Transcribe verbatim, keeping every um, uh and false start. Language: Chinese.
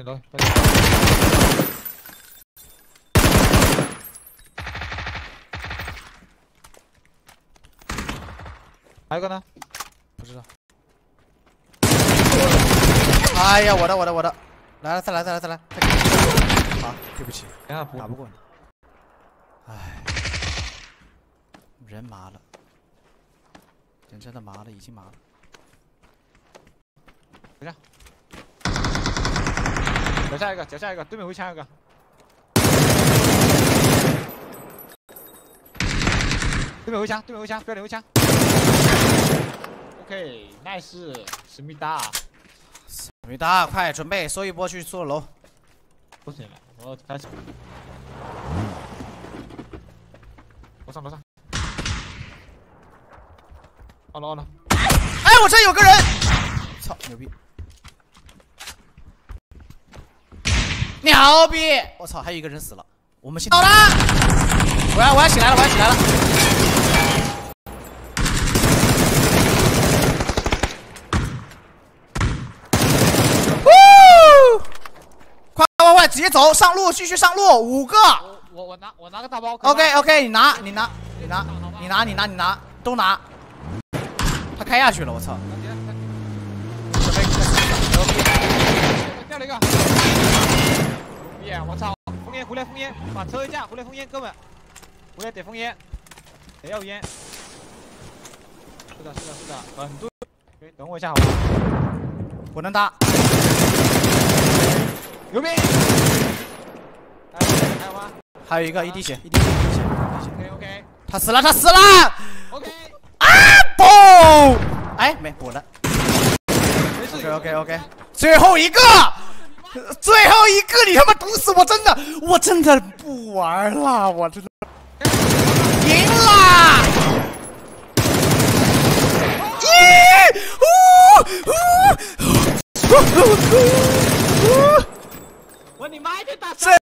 楼。还有个呢？不知道。 哎呀，我的我的我的，来了，再来再来再来。再好，对不起，打不过你。哎，人麻了，人真的麻了，已经麻了。 等下，脚下一个，脚下一个，对面围墙一个。对面围墙，对面围墙，标点围墙。OK，nice， 思密达。 思密达，快准备收一波去做楼。 不行了，我开始。楼上楼上。好了好了。 哎，我这有个人！操，牛逼！牛逼！我操，还有一个人死了。我们先好了！我要我要起来了，我要起来了！呜！快快快，直接走，上路，继续上路，五个。 我我我拿我拿个大包。 OK OK， 你拿你拿你拿你拿你拿你拿都拿。他开下去了，我操！ 掉了一个。耶！我操！封烟，回来封烟，把车一架，回来封烟，哥们，回来得封烟，得要烟。是的，是的，是的，很多。对，等我一下好吧。 我能打。 牛逼！还有还有吗？ 还有一个一滴血，一滴血，一滴血，一滴血。 OK OK。 他死了，他死了 OK。 啊！嘣！哎，没补了。 没事。 OK OK OK。最后一个，最后一个，你他妈毒死我！真的，我真的不玩了，我真的赢啦！咦！呜呜！我你妈一个大。